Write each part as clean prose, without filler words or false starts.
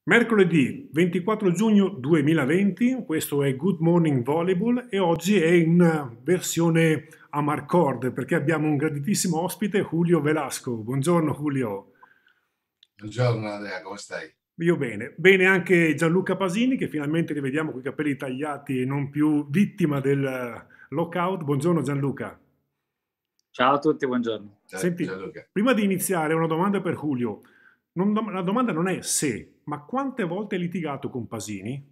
Mercoledì 24 giugno 2020, questo è Good Morning Volleyball e oggi è in versione a Marcord perché abbiamo un graditissimo ospite, Julio Velasco. Buongiorno Julio. Buongiorno Andrea, come stai? Io bene. Bene anche Gianluca Pasini che finalmente rivediamo con i capelli tagliati e non più vittima del lockout. Buongiorno Gianluca. Ciao a tutti, buongiorno. Ciao Senti, Gianluca. prima di iniziare una domanda per Julio. La domanda non è se, ma quante volte hai litigato con Pasini?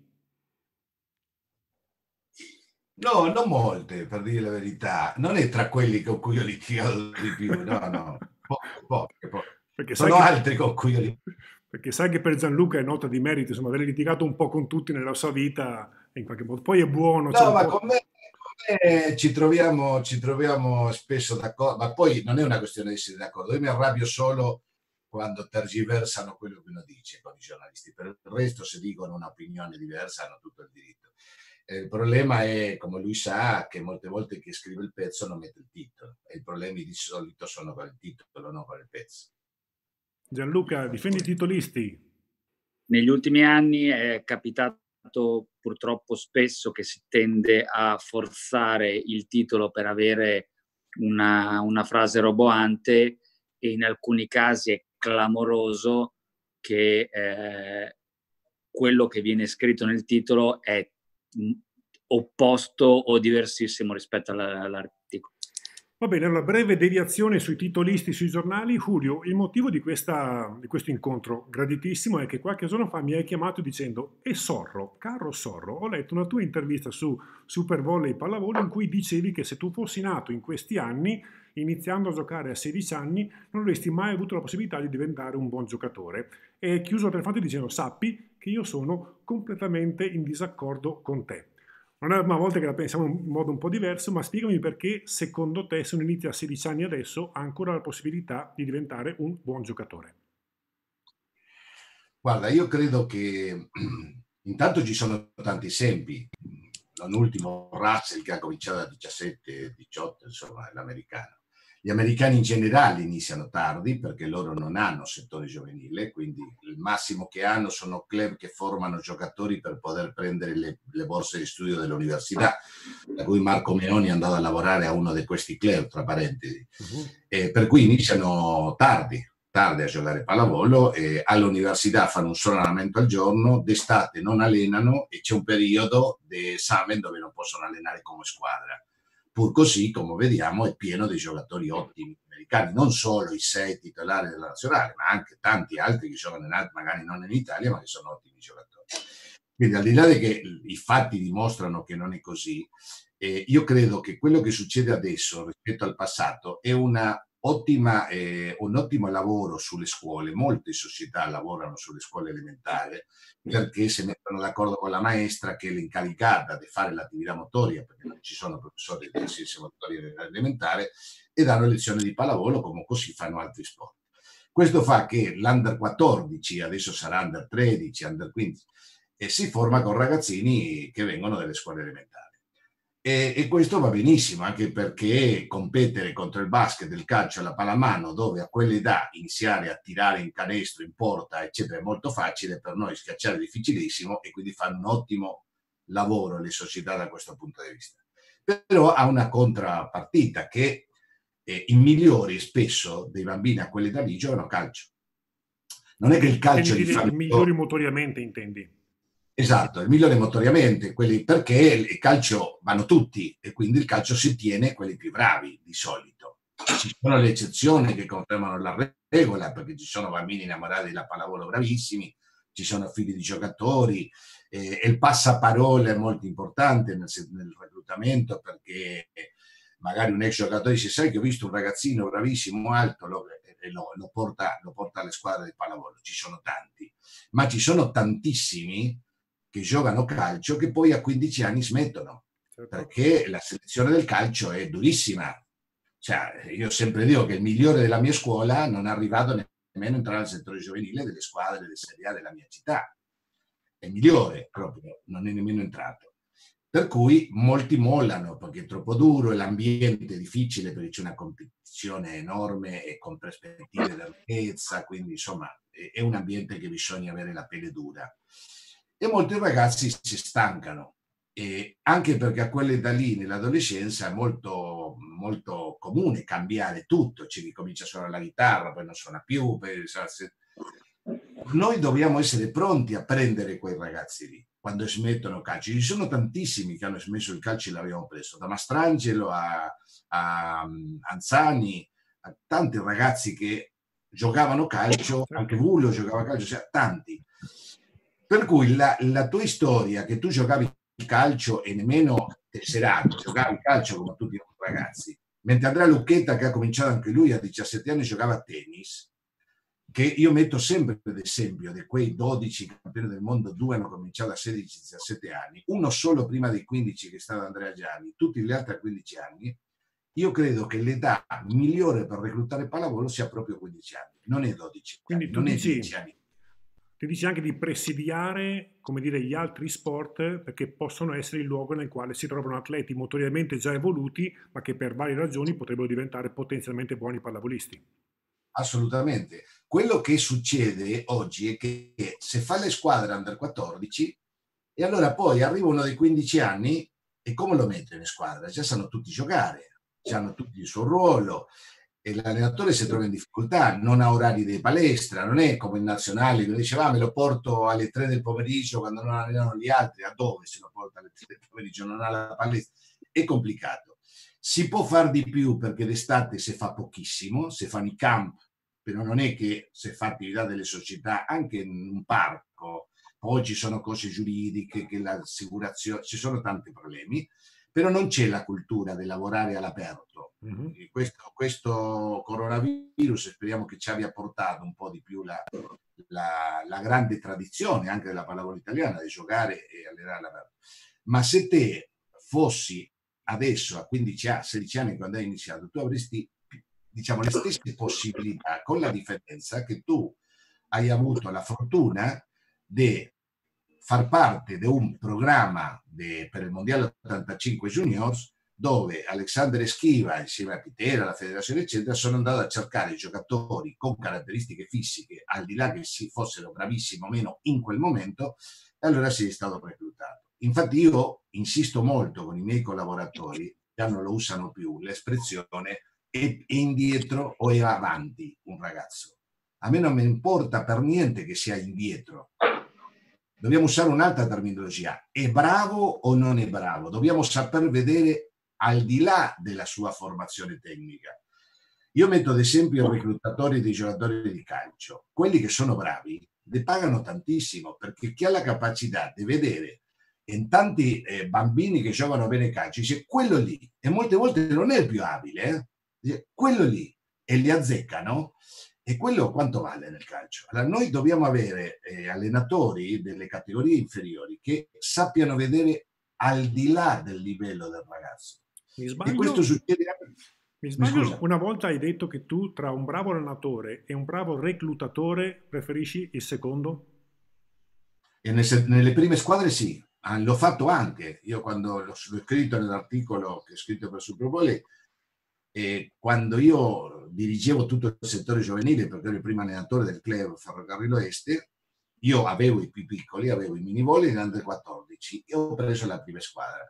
No, non molte, per dire la verità. Non è tra quelli con cui ho litigato di più, no. Poche. Perché sai Sono che, altri con cui ho litigato. perché sai che per Gianluca è nota di merito, insomma, aver litigato un po' con tutti nella sua vita, in qualche modo. Poi è buono, c'è No, un ma po'. con me ci troviamo spesso d'accordo, ma poi non è una questione di essere d'accordo. Io mi arrabbio solo quando tergiversano quello che uno dice con i giornalisti. Per il resto, se dicono un'opinione diversa, hanno tutto il diritto. Il problema è, come lui sa, che molte volte chi scrive il pezzo non mette il titolo e i problemi di solito sono con il titolo, non con il pezzo. Gianluca, difendi i titolisti. Negli ultimi anni è capitato purtroppo spesso che si tende a forzare il titolo per avere una frase roboante e in alcuni casi è clamoroso che quello che viene scritto nel titolo è opposto o diversissimo rispetto all'articolo. Va bene, allora breve deviazione sui titolisti sui giornali. Julio, il motivo di questo incontro graditissimo è che qualche giorno fa mi hai chiamato dicendo e Sorro, caro Sorro, ho letto una tua intervista su Super Volley Pallavolo in cui dicevi che se tu fossi nato in questi anni, iniziando a giocare a 16 anni, non avresti mai avuto la possibilità di diventare un buon giocatore. E chiuso per fatto dicendo sappi che io sono completamente in disaccordo con te. Non è la prima volta che la pensiamo in un modo un po' diverso, ma spiegami perché secondo te, se uno inizia a 16 anni adesso, ha ancora la possibilità di diventare un buon giocatore. Guarda, io credo che intanto ci sono tanti esempi, non ultimo Russell che ha cominciato a 17, 18, insomma, è l'americano. Gli americani in generale iniziano tardi perché loro non hanno settore giovanile, quindi il massimo che hanno sono club che formano giocatori per poter prendere le borse di studio dell'università, da cui Marco Meoni è andato a lavorare a uno di questi club, tra parentesi. Per cui iniziano tardi a giocare pallavolo, all'università fanno un solo allenamento al giorno, d'estate non allenano e c'è un periodo di esame dove non possono allenare come squadra. Pur così, come vediamo, è pieno di giocatori ottimi americani, non solo i 6 titolari della nazionale, ma anche tanti altri che giocano magari non in Italia, ma che sono ottimi giocatori. Quindi al di là di che i fatti dimostrano che non è così, io credo che quello che succede adesso rispetto al passato è un ottimo lavoro sulle scuole. Molte società lavorano sulle scuole elementari perché si mettono d'accordo con la maestra che è l'incaricata di fare l'attività motoria, perché non ci sono professori di scienze motorie elementare, e danno lezioni di pallavolo come così fanno altri sport. Questo fa che l'Under 14, adesso sarà Under 13, Under 15, si forma con ragazzini che vengono dalle scuole elementari. E questo va benissimo, anche perché competere contro il basket, il calcio e la pallamano, dove a quell'età iniziare a tirare in canestro, in porta, eccetera, è molto facile, per noi schiacciare è difficilissimo e quindi fanno un ottimo lavoro le società da questo punto di vista. Però ha una contrapartita che i migliori spesso dei bambini a quell'età lì giocano a calcio. Non è che il calcio Intendi li fa dire migliori motoriamente, intendi? esatto, il migliore motoriamente, perché il calcio vanno tutti e quindi il calcio si tiene quelli più bravi di solito. Ci sono le eccezioni che confermano la regola, perché ci sono bambini innamorati della pallavolo bravissimi, ci sono figli di giocatori, e il passaparola è molto importante nel reclutamento, perché magari un ex giocatore dice sai che ho visto un ragazzino bravissimo, alto, lo porta alle squadre di pallavolo. Ci sono tanti, ma ci sono tantissimi che giocano calcio che poi a 15 anni smettono, perché la selezione del calcio è durissima. Cioè, io sempre dico che il migliore della mia scuola non è arrivato nemmeno a entrare al settore giovanile delle squadre delle Serie A della mia città. È il migliore proprio, non è nemmeno entrato. Per cui molti mollano perché è troppo duro e l'ambiente è difficile perché c'è una competizione enorme e con prospettive di ricchezza, quindi insomma è un ambiente che bisogna avere la pelle dura. E molti ragazzi si stancano, e anche perché a quell'età lì, nell'adolescenza, è molto, molto comune cambiare tutto. Ci ricomincia a suonare la chitarra, poi non suona più. Noi dobbiamo essere pronti a prendere quei ragazzi lì quando smettono calcio. Ci sono tantissimi che hanno smesso il calcio e l'abbiamo preso, da Mastrangelo a Anzani, a tanti ragazzi che giocavano calcio, anche Vullo giocava calcio, cioè tanti. Per cui la tua storia, che tu giocavi il calcio e nemmeno tesserato, giocavi calcio come tutti i ragazzi, mentre Andrea Lucchetta, che ha cominciato anche lui a 17 anni, giocava a tennis, che io metto sempre ad esempio di quei 12 campioni del mondo, 2 hanno cominciato a 16-17 anni, uno solo prima dei 15 che è stato Andrea Gianni, tutti gli altri a 15 anni. Io credo che l'età migliore per reclutare pallavolo sia proprio 15 anni, non è 12 Quindi anni, tu non è dici, 10 anni. ti dici anche di presidiare, come dire, gli altri sport, perché possono essere il luogo nel quale si trovano atleti motoriamente già evoluti, ma che per varie ragioni potrebbero diventare potenzialmente buoni pallavolisti. Assolutamente. Quello che succede oggi è che se fa le squadre under 14 e allora poi arriva uno dei 15 anni e come lo mette in squadra? Già sanno tutti giocare, hanno tutti il suo ruolo e l'allenatore si trova in difficoltà, non ha orari di palestra, non è come in nazionale che diceva me lo porto alle 3 del pomeriggio quando non allenano gli altri, a dove se lo porta alle 3 del pomeriggio, non ha la palestra, è complicato. Si può far di più perché d'estate si fa pochissimo, si fanno i camp, però non è che si fa attività delle società, anche in un parco, poi ci sono cose giuridiche, che l'assicurazione, ci sono tanti problemi, però non c'è la cultura di lavorare all'aperto. Mhm. Questo coronavirus speriamo che ci abbia portato un po' di più la grande tradizione anche della pallavolo italiana di giocare e allenare all'aperto. Ma se te fossi adesso a 15 anni, 16 anni quando hai iniziato, tu avresti, diciamo, le stesse possibilità, con la differenza che tu hai avuto la fortuna di far parte di un programma per il Mondiale 85 Juniors, dove Alexander Schiva, insieme a Pitera, la federazione, eccetera, sono andato a cercare giocatori con caratteristiche fisiche, al di là che si fossero bravissimi o meno in quel momento, e allora sei stato reclutato. Infatti io insisto molto con i miei collaboratori, già non lo usano più, l'espressione è indietro o è avanti un ragazzo. A me non mi importa per niente che sia indietro. Dobbiamo usare un'altra terminologia. È bravo o non è bravo? Dobbiamo saper vedere al di là della sua formazione tecnica. Io metto ad esempio i reclutatori dei giocatori di calcio. Quelli che sono bravi li pagano tantissimo perché chi ha la capacità di vedere in tanti bambini che giocano bene calcio, dice quello lì, e molte volte non è il più abile, dice, quello lì, e li azzeccano. E quello quanto vale nel calcio? Allora, noi dobbiamo avere allenatori delle categorie inferiori che sappiano vedere al di là del livello del ragazzo. Mi E questo sbaglio? succede Mi Scusa. sbaglio? Una volta hai detto che tu tra un bravo allenatore e un bravo reclutatore preferisci il secondo? E nelle prime squadre sì, l'ho fatto anche. Io quando l'ho scritto nell'articolo che ho scritto per Super Bowl, e quando io dirigevo tutto il settore giovanile, perché ero il primo allenatore del club Ferrocarrilo Este, io avevo i più piccoli, avevo i mini volley in under 14 e ho preso la prima squadra.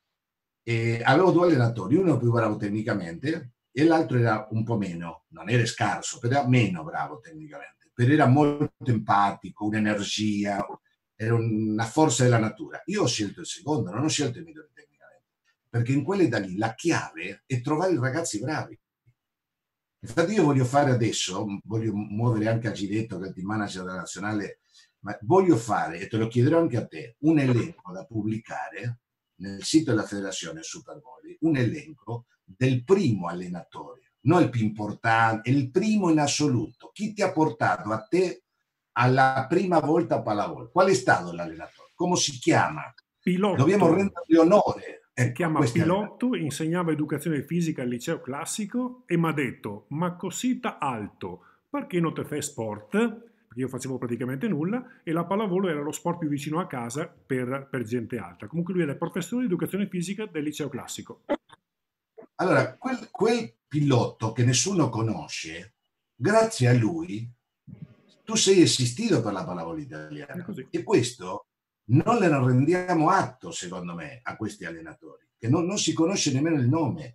E avevo due allenatori, uno più bravo tecnicamente e l'altro era un po' meno, non era scarso, però era meno bravo tecnicamente, però era molto empatico, un'energia, era una forza della natura. Io ho scelto il secondo, non ho scelto il migliore tecnicamente, perché in quelle da lì la chiave è trovare i ragazzi bravi. Infatti io voglio fare adesso, voglio muovere anche a Giretto, che è il team manager della nazionale, ma voglio fare, e te lo chiederò anche a te, un elenco da pubblicare nel sito della federazione Super Volley, un elenco del primo allenatore, non il più importante, il primo in assoluto. Chi ti ha portato a te alla prima volta a pallavolo? Qual è stato l'allenatore? Come si chiama? Pilotto. Dobbiamo rendergli onore. Si chiama Pilotto, insegnava educazione fisica al liceo classico e mi ha detto, ma cosita alto, perché non te fai sport? Perché io facevo praticamente nulla e la pallavolo era lo sport più vicino a casa per gente alta. Comunque lui era il professore di educazione fisica del liceo classico. Allora, quel Pilotto che nessuno conosce, grazie a lui tu sei assistito per la pallavolo italiana. E questo non le rendiamo atto, secondo me, a questi allenatori, che non si conosce nemmeno il nome.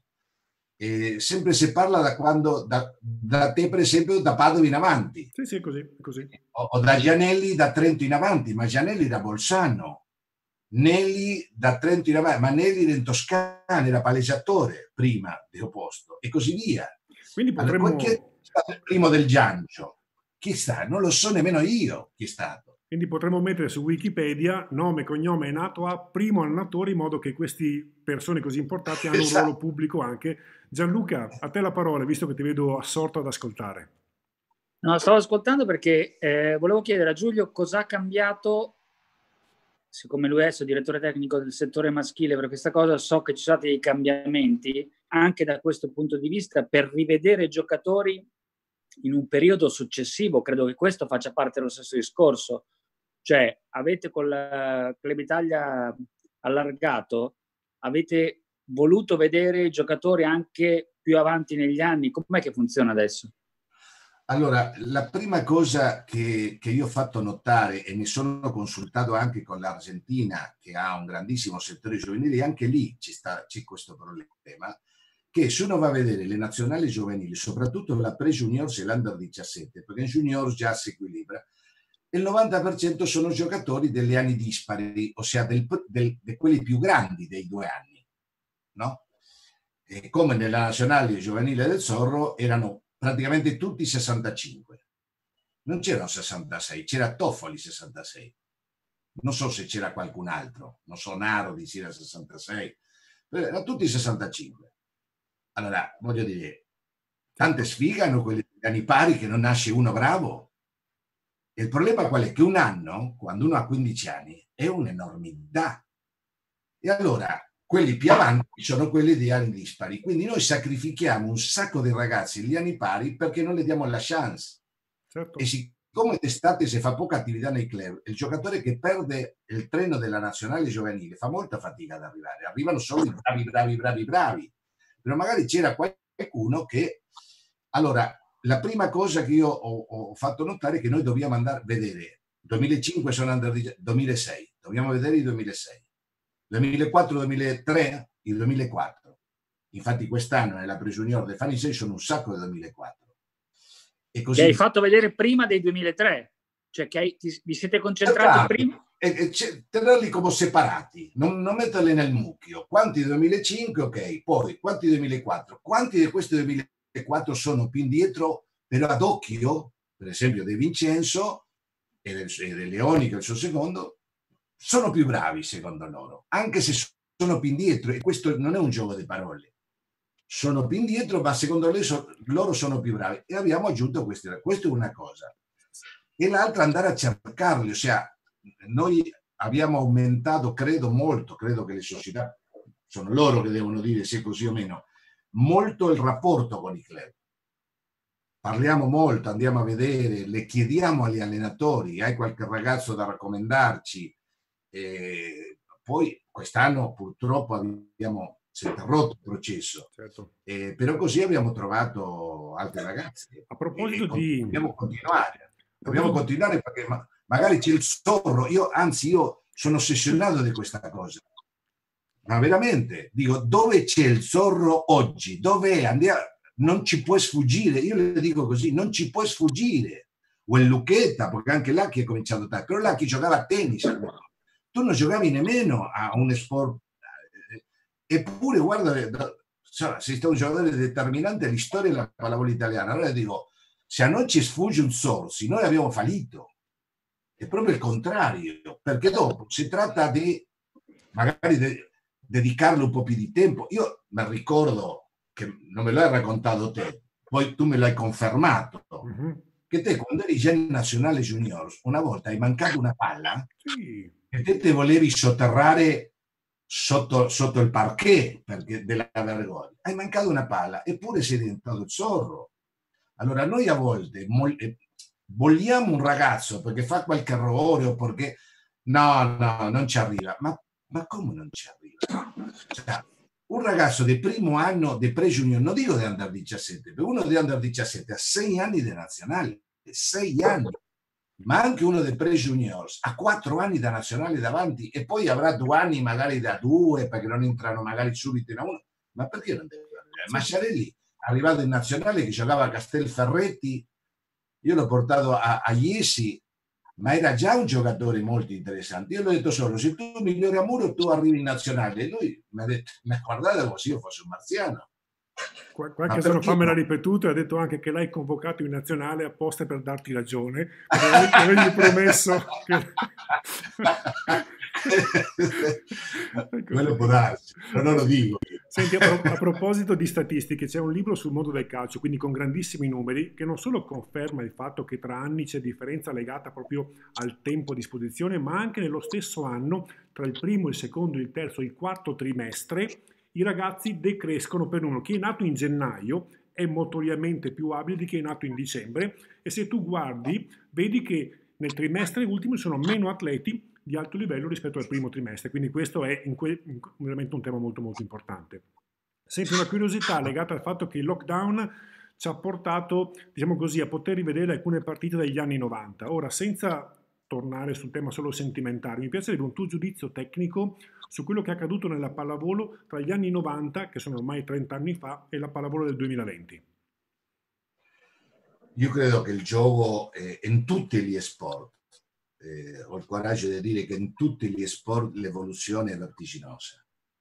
Sempre si parla da quando, da te per esempio, da Padova in avanti. Sì, così. O da Gianelli da Trento in avanti, ma Gianelli da Bolzano, Nelli da Trento in avanti, ma Nelli era in Toscana, era palleggiatore prima di opposto, e così via. Quindi potremmo... Chi è stato il primo del Giancio? Chi sta? Non lo so nemmeno io chi è stato. Quindi potremmo mettere su Wikipedia nome, cognome e nato a primo allenatore, in modo che queste persone così importanti hanno un ruolo pubblico anche. Gianluca, a te la parola, visto che ti vedo assorto ad ascoltare. No, stavo ascoltando perché volevo chiedere a Giulio cosa ha cambiato, siccome lui è il direttore tecnico del settore maschile, per questa cosa so che ci sono stati dei cambiamenti anche da questo punto di vista per rivedere i giocatori in un periodo successivo. Credo che questo faccia parte dello stesso discorso. Cioè, avete con la Club Italia allargato, avete voluto vedere i giocatori anche più avanti negli anni? Com'è che funziona adesso? Allora, la prima cosa che io ho fatto notare, e mi sono consultato anche con l'Argentina, che ha un grandissimo settore giovanile, anche lì c'è questo problema, che se uno va a vedere le nazionali giovanili, soprattutto la pre-juniors e l'under 17, perché in juniors già si equilibra, il 90% sono giocatori degli anni dispari, ossia di quelli più grandi dei 2 anni, no? E come nella nazionale giovanile del Zorro erano praticamente tutti 65. Non c'erano 66, c'era Toffoli 66. Non so se c'era qualcun altro, non so, Nardi c'era 66, erano tutti 65. Allora, voglio dire, tante sfighe hanno quelli anni pari che non nasce uno bravo. E il problema qual è? Che un anno, quando uno ha 15 anni, è un'enormità. E allora, quelli più avanti sono quelli di anni dispari. Quindi noi sacrifichiamo un sacco di ragazzi gli anni pari perché non le diamo la chance. Certo. E siccome d'estate si fa poca attività nei club, il giocatore che perde il treno della nazionale giovanile fa molta fatica ad arrivare. Arrivano solo i bravi. Però magari c'era qualcuno che... Allora, la prima cosa che io ho fatto notare è che noi dobbiamo andare a vedere 2005 sono under 2006, dobbiamo vedere i 2006, 2004, 2003, il 2004. Infatti quest'anno nella pre-junior del Fanny 6 sono un sacco del 2004. E così... Che hai fatto vedere prima dei 2003? Cioè che vi siete concentrati prima? E tenerli come separati, non metterli nel mucchio. Quanti del 2005, ok, poi quanti del 2004, quanti di questi 2004 sono più indietro, però ad occhio, per esempio De Vincenzo e del Leoni, che è il suo secondo, sono più bravi secondo loro, anche se sono più indietro, e questo non è un gioco di parole. Sono più indietro, ma secondo loro sono più bravi. E abbiamo aggiunto questa è una cosa. E l'altra andare a cercarli, ossia noi abbiamo aumentato, credo che le società, sono loro che devono dire se è così o meno, molto il rapporto con i club. Parliamo molto, andiamo a vedere, le chiediamo agli allenatori, hai qualche ragazzo da raccomandarci? Poi quest'anno purtroppo si è interrotto il processo, certo. Però così abbiamo trovato altri ragazzi. A proposito dobbiamo continuare perché magari c'è il Zorro, io sono ossessionato di questa cosa, ma veramente dico, dove c'è il Zorro oggi? Dov'è? Andiamo, non ci puoi sfuggire, io le dico così, non ci puoi sfuggire. O il Lucchetta, perché anche Lacchi è cominciato tardi, però Lacchi giocava a tennis, tu non giocavi nemmeno a un sport, eppure guarda, sei stato un giocatore determinante alla storia della pallavolo italiana. Allora dico, se a noi ci sfugge un Zorzi, noi abbiamo fallito. È proprio il contrario, perché dopo si tratta di magari dedicarle un po' più di tempo. Io mi ricordo che non me l'hai raccontato te, poi tu me l'hai confermato, che te quando eri già in nazionale juniors una volta hai mancato una palla e te volevi sotterrare sotto il parquet perché della vergogna. Hai mancato una palla eppure sei diventato il Zorro. Allora noi a volte vogliamo un ragazzo perché fa qualche errore o perché no, non ci arriva. Ma come non ci arriva? Cioè, un ragazzo del primo anno di pre-junior, non dico di under 17, per uno di under 17 ha 6 anni di nazionale, 6 anni. ma anche uno dei pre-juniors ha 4 anni da nazionale davanti e poi avrà 2 anni magari da 2 perché non entrano magari subito in A1, ma perché non deve andare? Masciarelli arrivato in nazionale che giocava a Castelferretti, io l'ho portato a Iesi, ma era già un giocatore molto interessante. Io l'ho detto solo, se tu migliori a Muro tu arrivi in nazionale, e lui mi ha detto, mi ha guardato come se io fossi un marziano. Qualche giorno fa me l'ha ripetuto e ha detto anche che l'hai convocato in nazionale apposta per darti ragione, perché avevi promesso che... Quello può darsi, però non lo dico. Senti, a proposito di statistiche, c'è un libro sul mondo del calcio, quindi con grandissimi numeri, che non solo conferma il fatto che tra anni c'è differenza legata proprio al tempo a disposizione, ma anche nello stesso anno, tra il primo, il secondo, il terzo e il quarto trimestre, i ragazzi decrescono per uno. Chi è nato in gennaio è notoriamente più abile di chi è nato in dicembre e se tu guardi, vedi che nel trimestre ultimo sono meno atleti di alto livello rispetto al primo trimestre, quindi questo è veramente un tema molto molto importante. Sempre una curiosità legata al fatto che il lockdown ci ha portato, diciamo così, a poter rivedere alcune partite degli anni 90. Ora, senza tornare sul tema solo sentimentale, mi piacerebbe un tuo giudizio tecnico su quello che è accaduto nella pallavolo tra gli anni 90, che sono ormai 30 anni fa, e la pallavolo del 2020. Io credo che il gioco in tutti gli sport, ho il coraggio di dire che in tutti gli sport l'evoluzione è vertiginosa.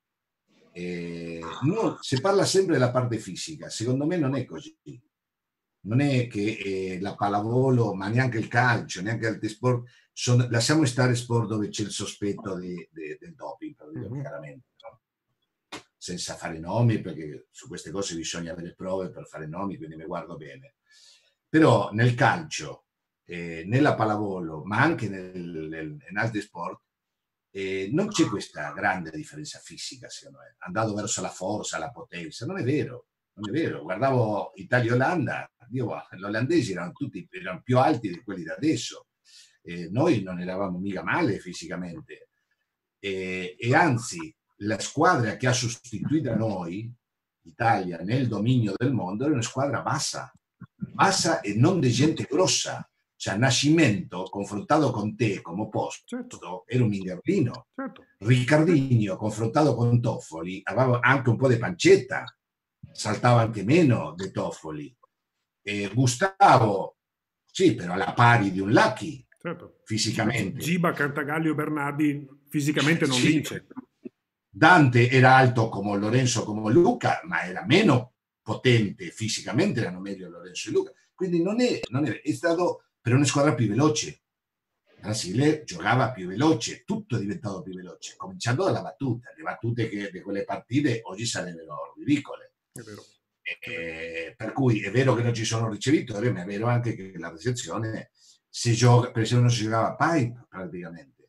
Si parla sempre della parte fisica, secondo me non è così. Non è che la pallavolo, ma neanche il calcio, neanche altri sport, lasciamo stare sport dove c'è il sospetto del doping, per dire chiaramente, no? Senza fare nomi, perché su queste cose bisogna avere prove per fare nomi, quindi mi guardo bene. Però nel calcio, nella pallavolo, ma anche in altri sport, non c'è questa grande differenza fisica, secondo me, andato verso la forza, la potenza. Non è vero, non è vero. Guardavo Italia-Olanda, gli olandesi erano più alti di quelli da adesso. Noi non eravamo mica male fisicamente. E anzi, la squadra che ha sostituito noi, l'Italia, nel dominio del mondo, era una squadra bassa e non di gente grossa. Cioè Nascimento confrontato con te come opposto, certo, era un mingerlino, certo. Riccardinho confrontato con Toffoli aveva anche un po' di pancetta, saltava anche meno di Toffoli, e Gustavo sì, però alla pari di un Lucky, certo, fisicamente. Giba, Cantagalli o Bernardi fisicamente non vince. Dante era alto come Lorenzo, come Luca, ma era meno potente fisicamente, erano meglio Lorenzo e Luca, quindi non è stato per una squadra più veloce. Brasile giocava più veloce, tutto è diventato più veloce, cominciando dalla battuta. Le battute di quelle partite oggi sarebbero ridicole. È vero. Per cui è vero che non ci sono ricevitori, ma è vero anche che la recensione si gioca, per esempio non si giocava a pipe praticamente.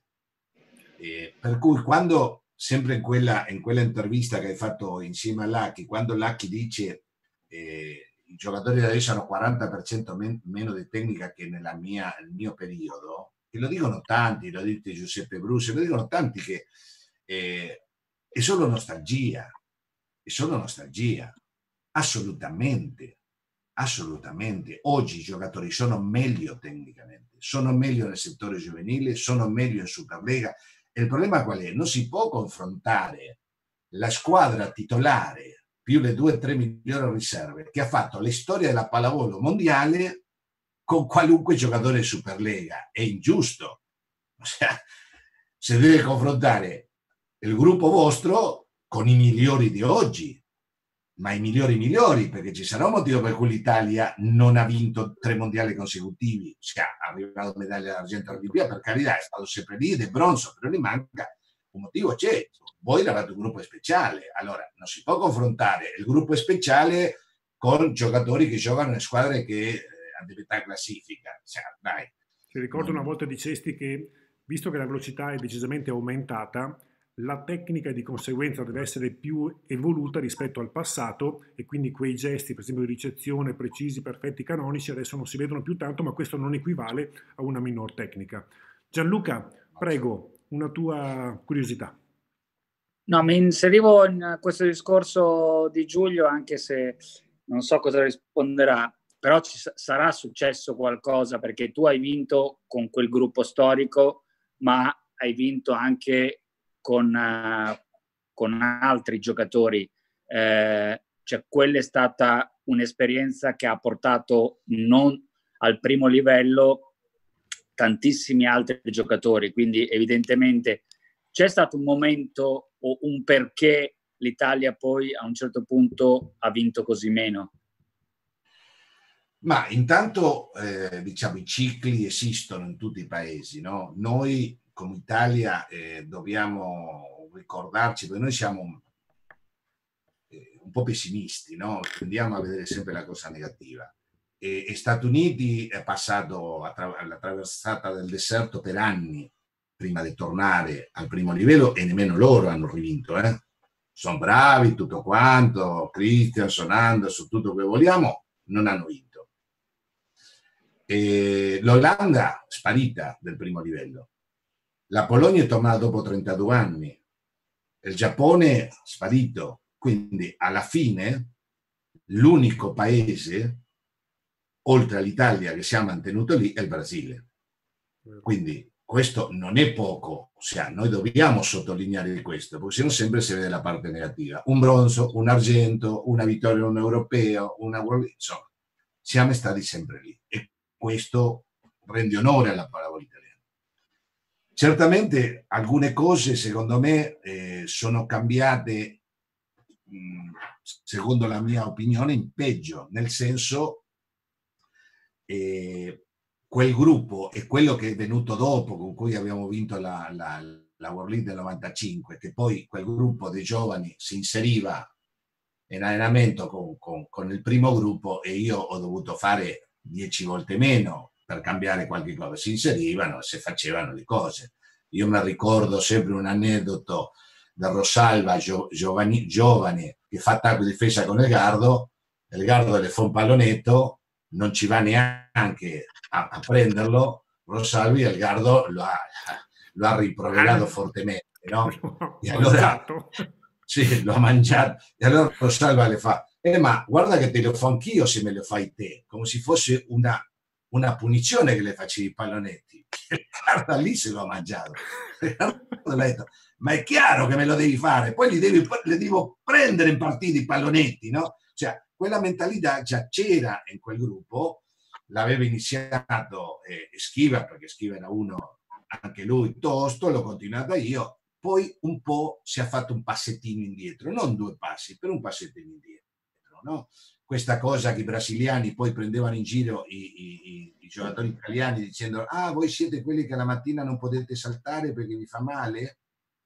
Per cui quando, sempre in quella intervista che hai fatto insieme a Lucky, quando Lucky dice i giocatori adesso hanno 40% meno di tecnica che nel mio periodo, che lo dicono tanti, lo dice Giuseppe Brusi, lo dicono tanti, che è solo nostalgia, assolutamente. Oggi i giocatori sono meglio tecnicamente, sono meglio nel settore giovanile, sono meglio in Superlega, e il problema qual è? Non si può confrontare la squadra titolare più le 2 o 3 migliori riserve che ha fatto la storia della pallavolo mondiale con qualunque giocatore Superlega. È ingiusto. Ossia, se deve confrontare il gruppo vostro con i migliori di oggi, ma i migliori, perché ci sarà un motivo per cui l'Italia non ha vinto 3 mondiali consecutivi, cioè ha arrivato medaglia d'argento all'Olimpiadi, per carità, è stato sempre lì, del bronzo, però ne manca un motivo, c'è. Voi eravate un gruppo speciale, allora non si può confrontare il gruppo speciale con giocatori che giocano in squadre che hanno metà classifica. Cioè, dai. Ti ricordo una volta dicesti che, visto che la velocità è decisamente aumentata, la tecnica di conseguenza deve essere più evoluta rispetto al passato e quindi quei gesti, per esempio di ricezione precisi, perfetti, canonici, adesso non si vedono più tanto, ma questo non equivale a una minor tecnica. Gianluca, prego, una tua curiosità. No, mi inserivo in questo discorso di Giulio, anche se non so cosa risponderà. però sarà successo qualcosa, perché tu hai vinto con quel gruppo storico, ma hai vinto anche con altri giocatori. Cioè, quella è stata un'esperienza che ha portato non al primo livello tantissimi altri giocatori, quindi evidentemente c'è stato un momento o un perché l'Italia poi a un certo punto ha vinto così meno. Ma intanto diciamo i cicli esistono in tutti i paesi, no? Noi come Italia dobbiamo ricordarci, perché noi siamo un po' pessimisti, no? Tendiamo a vedere sempre la cosa negativa. E Stati Uniti è passato alla traversata del deserto per anni prima di tornare al primo livello, e nemmeno loro hanno rivinto. Sono bravi, tutto quanto, Christian, Anderson, tutto quello che vogliamo, non hanno vinto. E l'Olanda sparita del primo livello. La Polonia è tornata dopo 32 anni. Il Giappone sparito. Quindi alla fine l'unico paese oltre all'Italia che si è mantenuto lì è il Brasile. Quindi questo non è poco, ossia, noi dobbiamo sottolineare questo, perché sennò sempre si vede la parte negativa. Un bronzo, un argento, una vittoria in un europeo, una World, insomma, siamo stati sempre lì, e questo rende onore alla pallavolo italiana. Certamente alcune cose secondo me sono cambiate, secondo la mia opinione, in peggio, nel senso quel gruppo e quello che è venuto dopo, con cui abbiamo vinto la World League del 95, che poi quel gruppo dei giovani si inseriva in allenamento con il primo gruppo, e io ho dovuto fare 10 volte meno per cambiare qualche cosa. Si inserivano e si facevano le cose. Io mi ricordo sempre un aneddoto del Rosalba giovane che fa attacco di difesa con il Gardo le fa un pallonetto, non ci va neanche a prenderlo, Rosalvi, e il Gardo lo ha rimproverato fortemente, no? E allora sì, lo ha mangiato, e allora Rosalva le fa ma guarda che te lo fa anch'io se me lo fai te, come se fosse una punizione che le facevi i pallonetti. Guarda, lì se lo ha mangiato. Ma è chiaro che me lo devi fare, poi li devo prendere in partita i pallonetti, no? Cioè, quella mentalità già c'era in quel gruppo, l'aveva iniziato Schiva, perché Schiva era uno, anche lui, tosto, l'ho continuata io, poi un po' si è fatto un passettino indietro, non 2 passi, per un passettino indietro, no? Questa cosa che i brasiliani poi prendevano in giro i giocatori italiani dicendo voi siete quelli che la mattina non potete saltare perché vi fa male.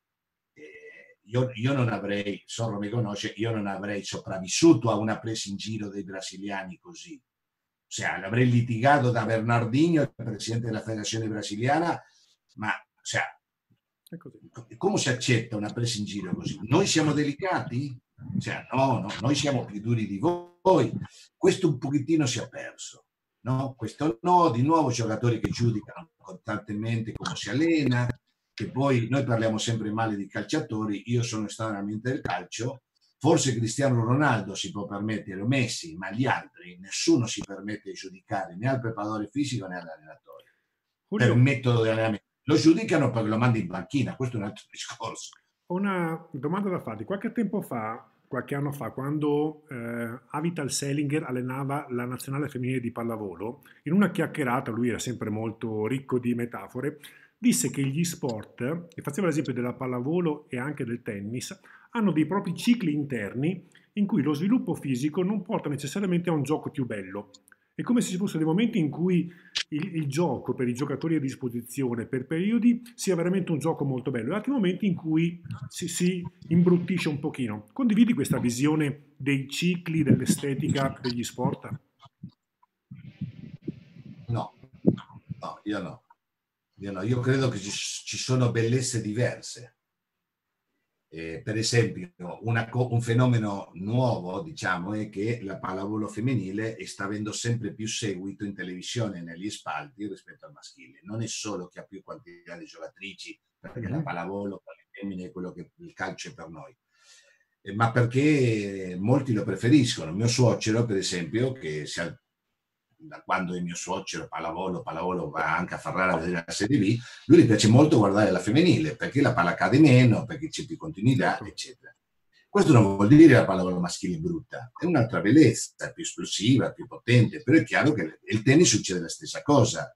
Io non avrei, Sorro mi conosce, io non avrei sopravvissuto a una presa in giro dei brasiliani così. Cioè, l'avrei litigato da Bernardinho, il presidente della federazione brasiliana, ma cioè, come si accetta una presa in giro così? Noi siamo delicati? Cioè, no, noi siamo più duri di voi. Questo un pochettino si è perso, no? Questo no, di nuovo giocatori che giudicano costantemente come si allena, che poi noi parliamo sempre male di calciatori, io sono estremamente del calcio, forse Cristiano Ronaldo si può permettere, o Messi, ma gli altri nessuno si permette di giudicare né al preparatore fisico né all'allenatore per metodo di allenamento. Lo giudicano perché lo manda in panchina, questo è un altro discorso. Ho una domanda da farti. Qualche anno fa, quando Avital Selinger allenava la nazionale femminile di pallavolo, in una chiacchierata, lui era sempre molto ricco di metafore, disse che gli sport, e faceva l'esempio della pallavolo e anche del tennis, hanno dei propri cicli interni in cui lo sviluppo fisico non porta necessariamente a un gioco più bello. È come se ci fossero dei momenti in cui il gioco per i giocatori a disposizione per periodi sia veramente un gioco molto bello, e altri momenti in cui si imbruttisce un pochino. Condividi questa visione dei cicli, dell'estetica degli sport? No, io no. Io credo che ci sono bellezze diverse. Per esempio, un fenomeno nuovo, diciamo, è che la pallavolo femminile sta avendo sempre più seguito in televisione e negli spalti rispetto al maschile. Non è solo che ha più quantità di giocatrici, perché la pallavolo per le femmine è quello che il calcio è per noi, ma perché molti lo preferiscono. Mio suocero, per esempio, che da quando è mio suocero pallavolo va anche a Ferrara a vedere la Serie B, lui gli piace molto guardare la femminile, perché la palla cade meno, perché c'è più continuità, Certo. eccetera. Questo non vuol dire che la pallavolo maschile è brutta, è un'altra bellezza, è più esplosiva, più potente, però è chiaro che il tennis succede la stessa cosa.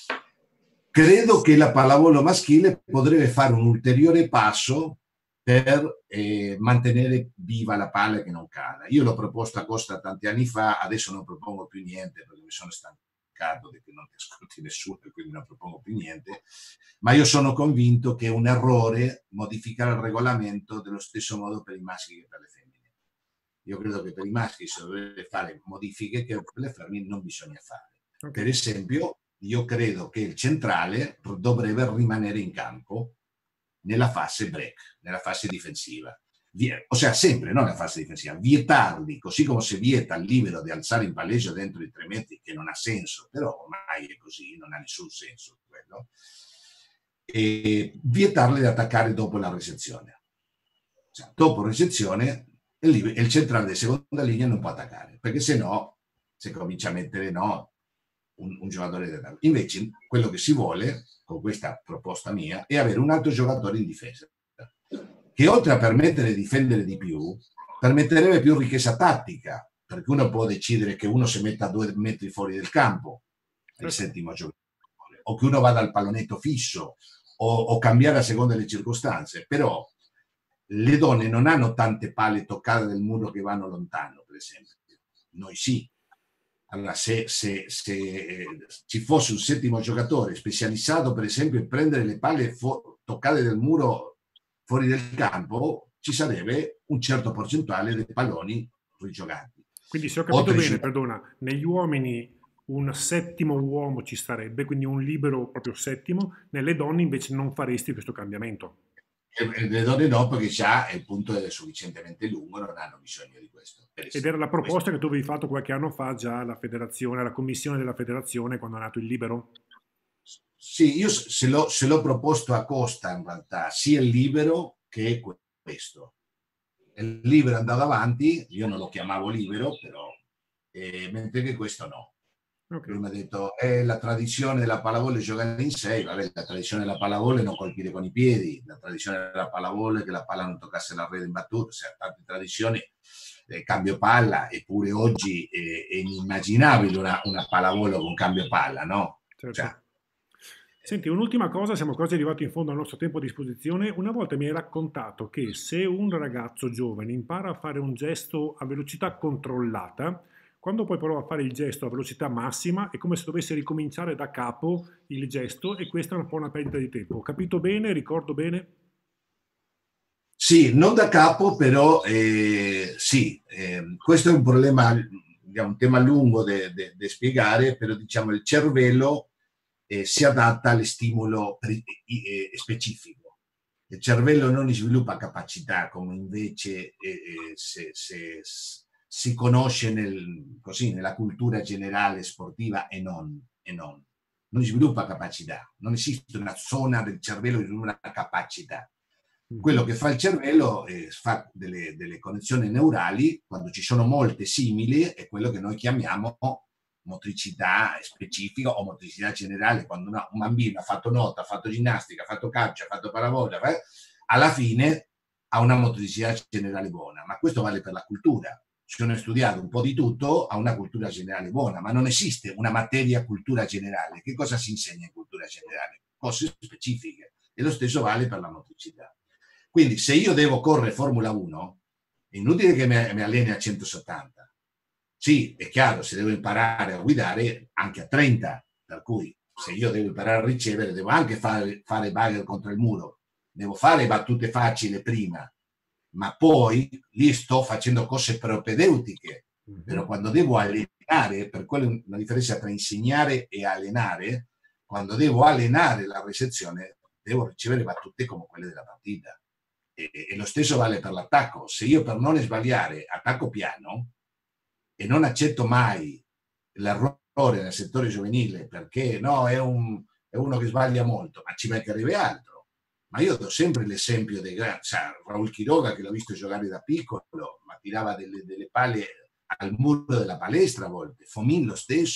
Credo che la pallavolo maschile potrebbe fare un ulteriore passo per mantenere viva la palla che non cala. Io l'ho proposto a Costa tanti anni fa, adesso non propongo più niente perché mi sono stancato di che non ti ascolti nessuno e quindi non propongo più niente, ma io sono convinto che è un errore modificare il regolamento dello stesso modo per i maschi che per le femmine. Io credo che per i maschi si dovrebbe fare modifiche che per le femmine non bisogna fare. Ok. Per esempio, io credo che il centrale dovrebbe rimanere in campo nella fase break, nella fase difensiva. Ossia sempre, non nella fase difensiva, vietarli, così come si vieta al libero di alzare in palleggio dentro i 3 metri, che non ha senso, però ormai è così, non ha nessun senso quello, e vietarli di attaccare dopo la recezione. Cioè, dopo recezione, il centrale di seconda linea non può attaccare, perché se no, se comincia a mettere un giocatore da... Invece, quello che si vuole con questa proposta mia è avere un altro giocatore in difesa che oltre a permettere di difendere di più permetterebbe più ricchezza tattica, perché uno può decidere che uno si metta a 2 metri fuori del campo, il settimo giocatore, o che uno vada al pallonetto fisso o cambiare a seconda delle circostanze. Però le donne non hanno tante palle toccate del muro che vanno lontano, per esempio. Noi sì. Allora, se ci fosse un settimo giocatore specializzato, per esempio, in prendere le palle toccate del muro fuori del campo, ci sarebbe un certo percentuale dei palloni rigiocati. Quindi se ho capito bene, perdona, negli uomini un settimo uomo ci starebbe, quindi un libero proprio settimo, nelle donne invece non faresti questo cambiamento. Le donne no, perché già il punto è sufficientemente lungo, non hanno bisogno di questo. Ed era la proposta che tu avevi fatto qualche anno fa già alla federazione, alla commissione della federazione, quando è nato il libero? Sì, io se l'ho proposto a Costa in realtà, sia il libero che questo. Il libero andava avanti, io non lo chiamavo libero, però, mentre che questo no. Okay. Lui mi ha detto, la tradizione della pallavolo è giocare in 6, vabbè, la tradizione della pallavolo è non colpire con i piedi, la tradizione della pallavolo è che la palla non toccasse la rete in battuta, cioè, tante tradizioni, cambio palla, eppure oggi è inimmaginabile una pallavolo con cambio palla, no? Certo. Cioè, senti, un'ultima cosa, siamo quasi arrivati in fondo al nostro tempo a disposizione. Una volta mi hai raccontato che se un ragazzo giovane impara a fare un gesto a velocità controllata, quando poi prova a fare il gesto a velocità massima è come se dovesse ricominciare da capo il gesto e questa è un po' una perdita di tempo. Ho capito bene? Ricordo bene? Sì, non da capo, però sì, questo è un problema, un tema lungo da spiegare, però diciamo il cervello si adatta allo stimolo specifico. Il cervello non sviluppa capacità come invece si conosce nella cultura generale sportiva e non sviluppa capacità. Non esiste una zona del cervello che sviluppa una capacità. Quello che fa il cervello fa delle connessioni neurali, quando ci sono molte simili, è quello che noi chiamiamo motricità specifica o motricità generale. Quando un bambino ha fatto nuoto, ha fatto ginnastica, ha fatto calcio, ha fatto pallavolo, alla fine ha una motricità generale buona. Ma questo vale per la cultura. Se uno ha studiato un po' di tutto, ha una cultura generale buona, ma non esiste una materia cultura generale. Che cosa si insegna in cultura generale? Cose specifiche. E lo stesso vale per la motricità. Quindi se io devo correre Formula 1, è inutile che mi alleni a 170. Sì, è chiaro, se devo imparare a guidare anche a 30, per cui se io devo imparare a ricevere, devo anche fare bagger contro il muro, devo fare battute facili prima, ma poi lì sto facendo cose propedeutiche. Però quando devo allenare, per quello è una differenza tra insegnare e allenare, quando devo allenare la ricezione, devo ricevere battute come quelle della partita. E lo stesso vale per l'attacco. Se io per non sbagliare attacco piano e non accetto mai l'errore nel settore giovanile perché no, è uno che sbaglia molto, ma ci mancherebbe altro. Ma io do sempre l'esempio dei grandi, Raul Quiroga, che l'ho visto giocare da piccolo, ma tirava delle palle al muro della palestra a volte, Fomin lo stesso,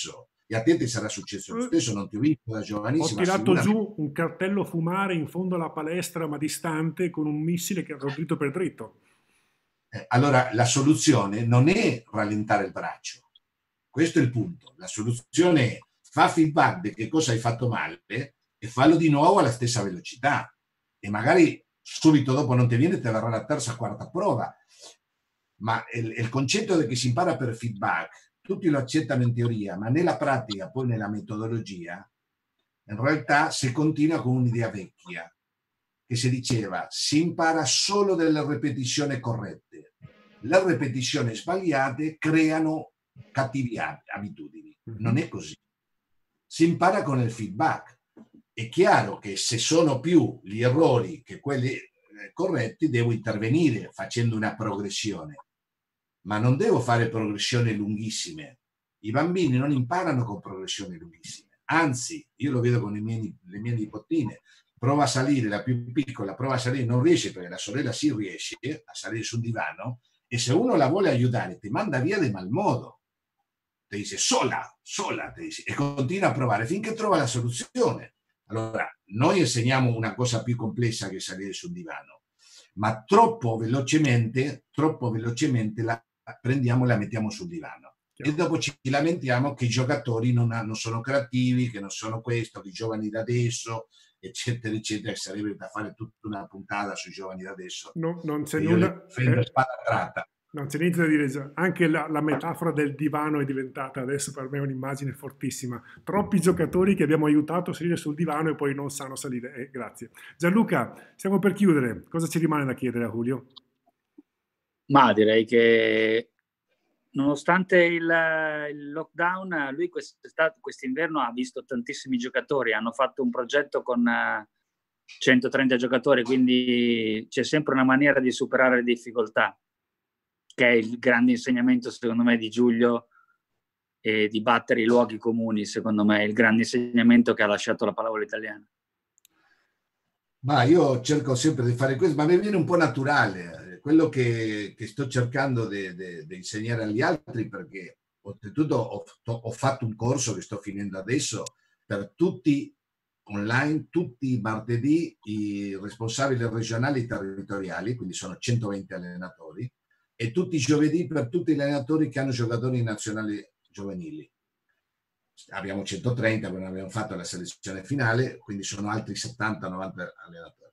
E a te ti sarà successo lo stesso, non ti ho visto da Ho giovanissima. tirato giù un cartello fumare in fondo alla palestra, ma distante, con un missile che andò dritto per dritto. Allora, la soluzione non è rallentare il braccio. Questo è il punto. La soluzione è fa feedback di che cosa hai fatto male e fallo di nuovo alla stessa velocità. E magari subito dopo non ti viene, ti verrà la terza, quarta prova. Ma il concetto che si impara per feedback, tutti lo accettano in teoria, ma nella pratica, poi nella metodologia, in realtà si continua con un'idea vecchia, che si diceva si impara solo delle ripetizioni corrette. Le ripetizioni sbagliate creano cattive abitudini. Non è così. Si impara con il feedback. È chiaro che se sono più gli errori che quelli corretti, devo intervenire facendo una progressione. Ma non devo fare progressioni lunghissime. I bambini non imparano con progressioni lunghissime. Anzi, io lo vedo con le mie nipotine. Prova a salire, la più piccola prova a salire, non riesce perché la sorella sì riesce a salire sul divano, e se uno la vuole aiutare ti manda via di mal modo, ti dice sola, ti dice, e continua a provare finché trova la soluzione. Allora, noi insegniamo una cosa più complessa che salire sul divano, ma troppo velocemente la prendiamo e la mettiamo sul divano. E dopo ci lamentiamo che i giocatori non sono creativi, che non sono questo, che i giovani da adesso, eccetera, eccetera. Sarebbe da fare tutta una puntata sui giovani da adesso. No, non c'è nulla. Spada tratta. Non c'è niente da dire. Anche la metafora del divano è diventata adesso per me un'immagine fortissima. Troppi giocatori che abbiamo aiutato a salire sul divano e poi non sanno salire. Grazie. Gianluca, stiamo per chiudere. Cosa ci rimane da chiedere a Julio? Ma direi che nonostante il lockdown, lui quest'inverno ha visto tantissimi giocatori, hanno fatto un progetto con 130 giocatori, quindi c'è sempre una maniera di superare le difficoltà, che è il grande insegnamento secondo me di Giulio, e di battere i luoghi comuni, secondo me è il grande insegnamento che ha lasciato la pallavolo italiana. Ma io cerco sempre di fare questo, ma mi viene un po' naturale quello che sto cercando di insegnare agli altri, perché oltretutto ho fatto un corso che sto finendo adesso per tutti online, tutti i martedì, i responsabili regionali e territoriali, quindi sono 120 allenatori, e tutti i giovedì per tutti gli allenatori che hanno giocatori nazionali giovanili. Abbiamo 130, non abbiamo fatto la selezione finale, quindi sono altri 70-90 allenatori.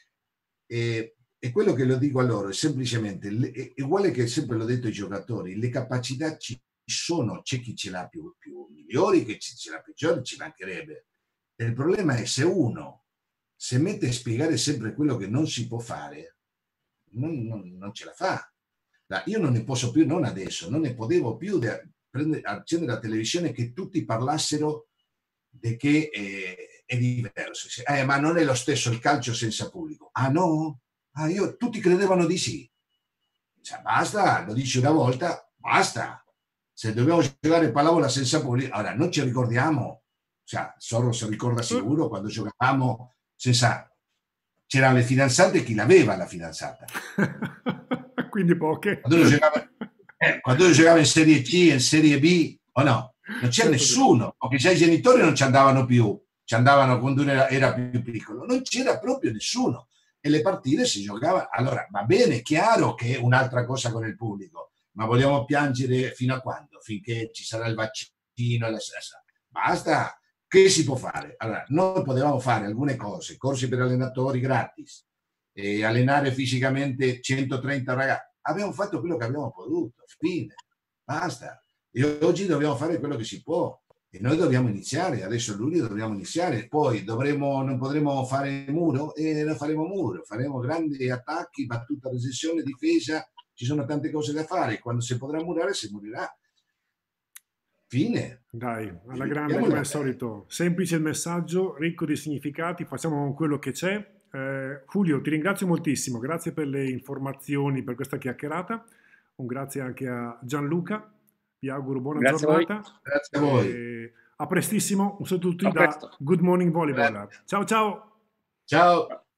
E quello che lo dico a loro è semplicemente, uguale che sempre l'ho detto ai giocatori, le capacità ci sono, c'è chi ce l'ha più migliori, che ce l'ha peggiori, ci mancherebbe. E il problema è se uno si mette a spiegare sempre quello che non si può fare, non ce la fa. Io non ne posso più, non adesso, non ne potevo più accendere la televisione che tutti parlassero di che è diverso. Ma non è lo stesso il calcio senza pubblico. Ah no? Tutti credevano di sì. Cioè, basta, lo dici una volta, basta. Se dobbiamo giocare pallavolo senza pubblico, allora non ci ricordiamo, cioè, Sorro si ricorda sicuro quando giocavamo senza, c'erano le fidanzate, chi l'aveva la fidanzata? Quindi poche. Quando io giocavo in Serie C, in Serie B, o no? Non c'era nessuno, perché già i genitori non ci andavano più, ci andavano quando uno era più piccolo, non c'era proprio nessuno. E le partite si giocava. Allora va bene, chiaro che è un'altra cosa con il pubblico, ma vogliamo piangere fino a quando? Finché ci sarà il vaccino e basta. Che si può fare? Allora, noi potevamo fare alcune cose, corsi per allenatori gratis, e allenare fisicamente 130 ragazzi. Abbiamo fatto quello che abbiamo potuto, fine, basta. E oggi dobbiamo fare quello che si può. E noi dobbiamo iniziare, adesso a luglio dobbiamo iniziare, poi non potremo fare muro e non faremo muro, faremo grandi attacchi, battuta, resessione, difesa, ci sono tante cose da fare, quando si potrà murare si morirà. Fine. Dai, alla grande come al solito, semplice il messaggio, ricco di significati, facciamo quello che c'è. Julio, ti ringrazio moltissimo, grazie per le informazioni, per questa chiacchierata, un grazie anche a Gianluca. Vi auguro buona giornata. Grazie a voi. A prestissimo, un saluto a tutti da Good Morning Volleyball. Ciao ciao. Ciao.